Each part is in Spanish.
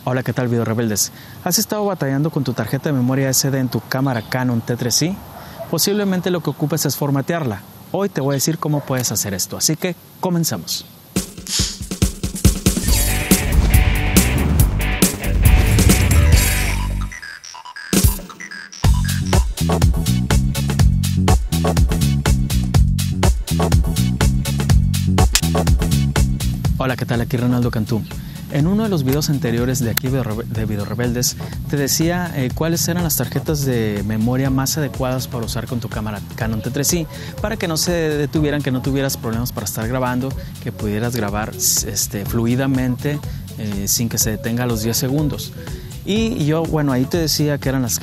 Hola, ¿qué tal, Video Rebeldes? ¿Has estado batallando con tu tarjeta de memoria SD en tu cámara Canon T3i? Posiblemente lo que ocupes es formatearla. Hoy te voy a decir cómo puedes hacer esto, así que comenzamos. Hola, ¿qué tal? Aquí Ronaldo Cantú. En uno de los videos anteriores de aquí de Video Rebeldes te decía cuáles eran las tarjetas de memoria más adecuadas para usar con tu cámara Canon T3i para que no se detuvieran, que no tuvieras problemas para estar grabando, que pudieras grabar fluidamente sin que se detenga a los 10 segundos. Y yo, bueno, ahí te decía que eran las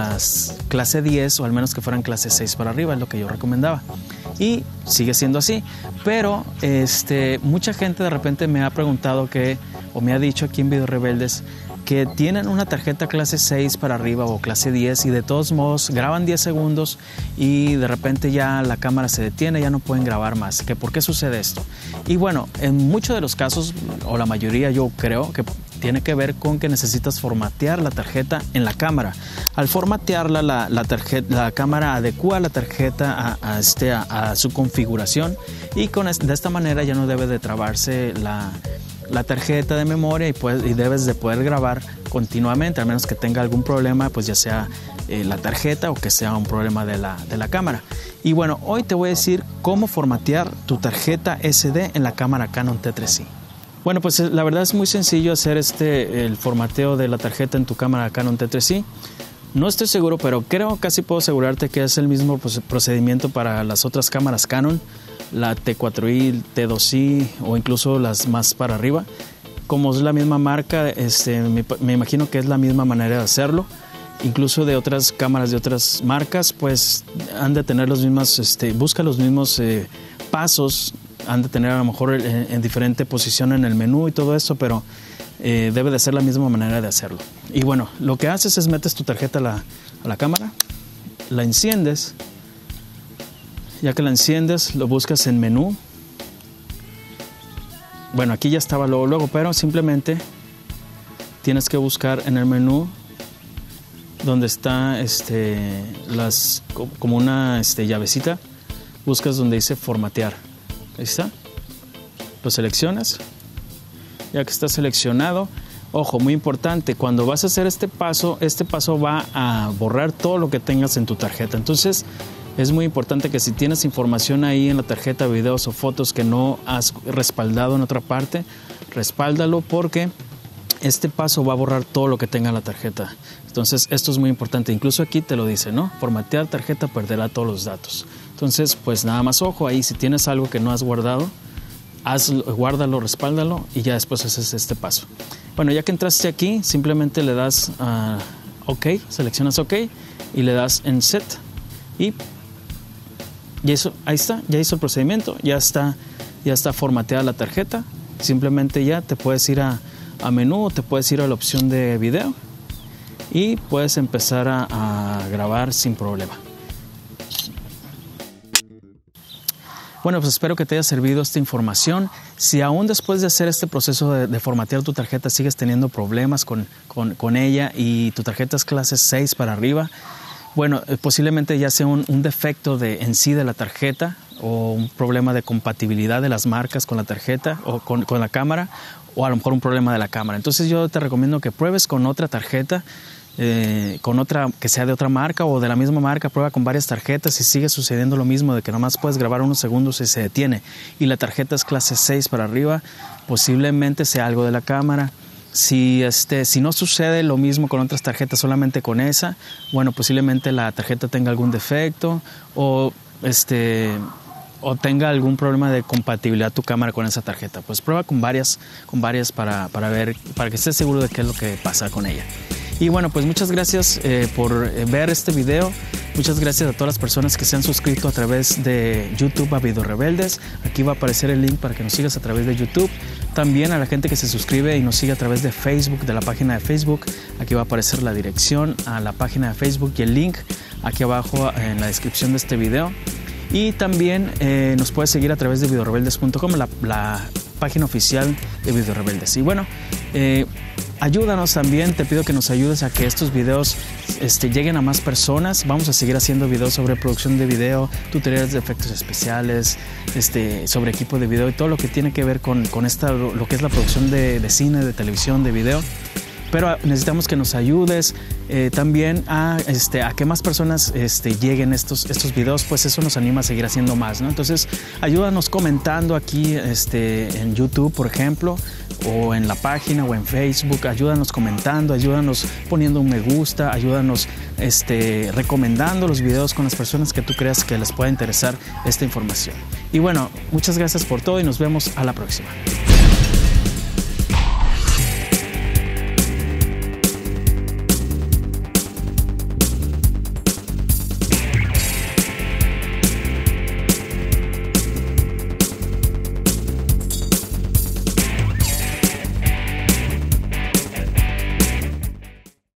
clase 10 o al menos que fueran clase 6 para arriba, es lo que yo recomendaba. Y sigue siendo así, pero mucha gente de repente me ha preguntado o me ha dicho aquí en Video Rebeldes que tienen una tarjeta clase 6 para arriba o clase 10 y de todos modos graban 10 segundos y de repente ya la cámara se detiene, ya no pueden grabar más. ¿Por qué sucede esto? Y bueno, en muchos de los casos, o la mayoría yo creo que tiene que ver con que necesitas formatear la tarjeta en la cámara. Al formatearla, la cámara adecua la tarjeta a su configuración y de esta manera ya no debe de trabarse la tarjeta de memoria y debes de poder grabar continuamente, al menos que tenga algún problema, pues ya sea la tarjeta o que sea un problema de la cámara. Y bueno, hoy te voy a decir cómo formatear tu tarjeta SD en la cámara Canon T3i. Bueno, pues la verdad es muy sencillo hacer el formateo de la tarjeta en tu cámara Canon T3i. No estoy seguro, pero casi puedo asegurarte que es el mismo procedimiento para las otras cámaras Canon, la T4i, T2i o incluso las más para arriba. Como es la misma marca, me imagino que es la misma manera de hacerlo. Incluso de otras cámaras de otras marcas, pues han de tener los mismos, busca los mismos pasos. Han de tener a lo mejor en diferente posición en el menú y todo eso, pero debe de ser la misma manera de hacerlo. Y bueno, lo que haces es metes tu tarjeta a la cámara, la enciendes. Ya que la enciendes, lo buscas en menú. Bueno, aquí ya estaba luego, pero simplemente tienes que buscar en el menú donde está como una llavecita. Buscas donde dice formatear. Ahí está. Lo seleccionas. Ya que está seleccionado, ojo, muy importante, cuando vas a hacer este paso va a borrar todo lo que tengas en tu tarjeta. Entonces, es muy importante que si tienes información ahí en la tarjeta, videos o fotos que no has respaldado en otra parte, respáldalo porque este paso va a borrar todo lo que tenga en la tarjeta. Entonces, esto es muy importante. Incluso aquí te lo dice, ¿no? Formatear tarjeta perderá todos los datos. Entonces, pues nada más ojo ahí, si tienes algo que no has guardado, guárdalo, respáldalo y ya después haces este paso. Bueno, ya que entraste aquí, simplemente le das OK, seleccionas OK y le das en Set y ahí está, ya hizo el procedimiento, ya está formateada la tarjeta. Simplemente ya te puedes ir a menú o te puedes ir a la opción de video y puedes empezar a grabar sin problema. Bueno, pues espero que te haya servido esta información. Si aún después de hacer este proceso de formatear tu tarjeta sigues teniendo problemas con ella y tu tarjeta es clase 6 para arriba, bueno, posiblemente ya sea un defecto en sí de la tarjeta o un problema de compatibilidad de las marcas con la tarjeta o con la cámara o a lo mejor un problema de la cámara. Entonces yo te recomiendo que pruebes con otra tarjeta, con otra que sea de otra marca o de la misma marca. Prueba con varias tarjetas. Si sigue sucediendo lo mismo de que nomás puedes grabar unos segundos y se detiene y la tarjeta es clase 6 para arriba, posiblemente sea algo de la cámara. Si no sucede lo mismo con otras tarjetas, solamente con esa, bueno, posiblemente la tarjeta tenga algún defecto o tenga algún problema de compatibilidad tu cámara con esa tarjeta. Pues prueba con varias para ver, para que estés seguro de qué es lo que pasa con ella. Y bueno, pues muchas gracias por ver este video. Muchas gracias a todas las personas que se han suscrito a través de YouTube a Video Rebeldes. Aquí va a aparecer el link para que nos sigas a través de YouTube. También a la gente que se suscribe y nos sigue a través de Facebook, de la página de Facebook. Aquí va a aparecer la dirección a la página de Facebook y el link aquí abajo en la descripción de este video. Y también nos puedes seguir a través de videorebeldes.com, la página oficial de Video Rebeldes. Y bueno, ayúdanos también, te pido que nos ayudes a que estos videos lleguen a más personas. Vamos a seguir haciendo videos sobre producción de video, tutoriales de efectos especiales, sobre equipo de video y todo lo que tiene que ver con lo que es la producción de cine, de televisión, de video. Pero necesitamos que nos ayudes también a que más personas lleguen estos videos, pues eso nos anima a seguir haciendo más, ¿no? Entonces, ayúdanos comentando aquí en YouTube, por ejemplo, o en la página o en Facebook. Ayúdanos comentando, ayúdanos poniendo un me gusta, ayúdanos recomendando los videos con las personas que tú creas que les pueda interesar esta información. Y bueno, muchas gracias por todo y nos vemos a la próxima.